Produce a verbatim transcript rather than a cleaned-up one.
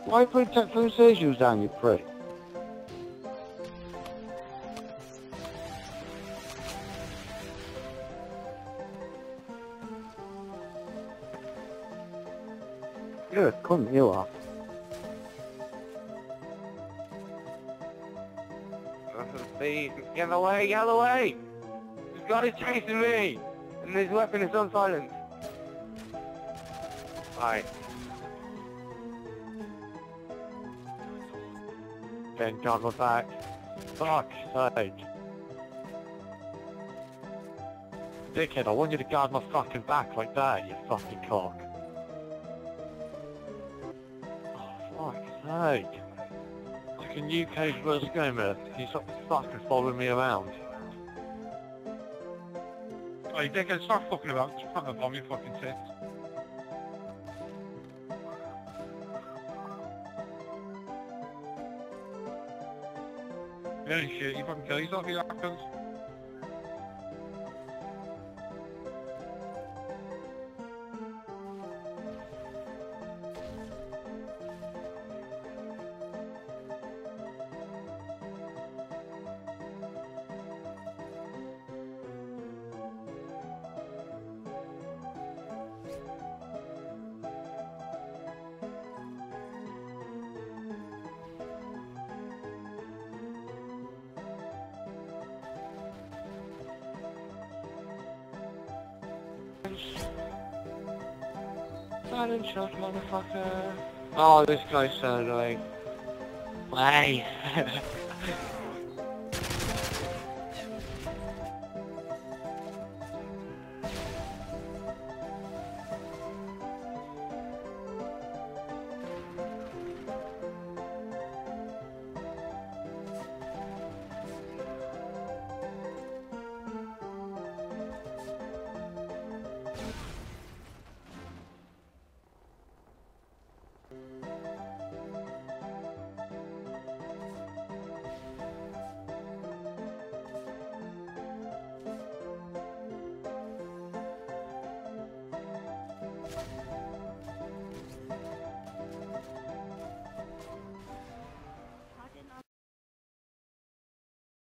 Why put that for shoes down, you prick? You're a cunt, you are. Please, get away, get away! This guy is chasing me! And his weapon is on silent. Right. Then guard my back. Fuck's sake. Dickhead, I want you to guard my fucking back like that, you fucking cock. Oh, fuck's sake. Like a U K's worst gamer, you stop fucking following me around. Oh, you dickhead, stop fucking about. Just plant a bomb, you fucking tits. You ain't shit, you fucking kill yourself, you happens. Silent shot, motherfucker. Oh, this guy's so annoying. Why?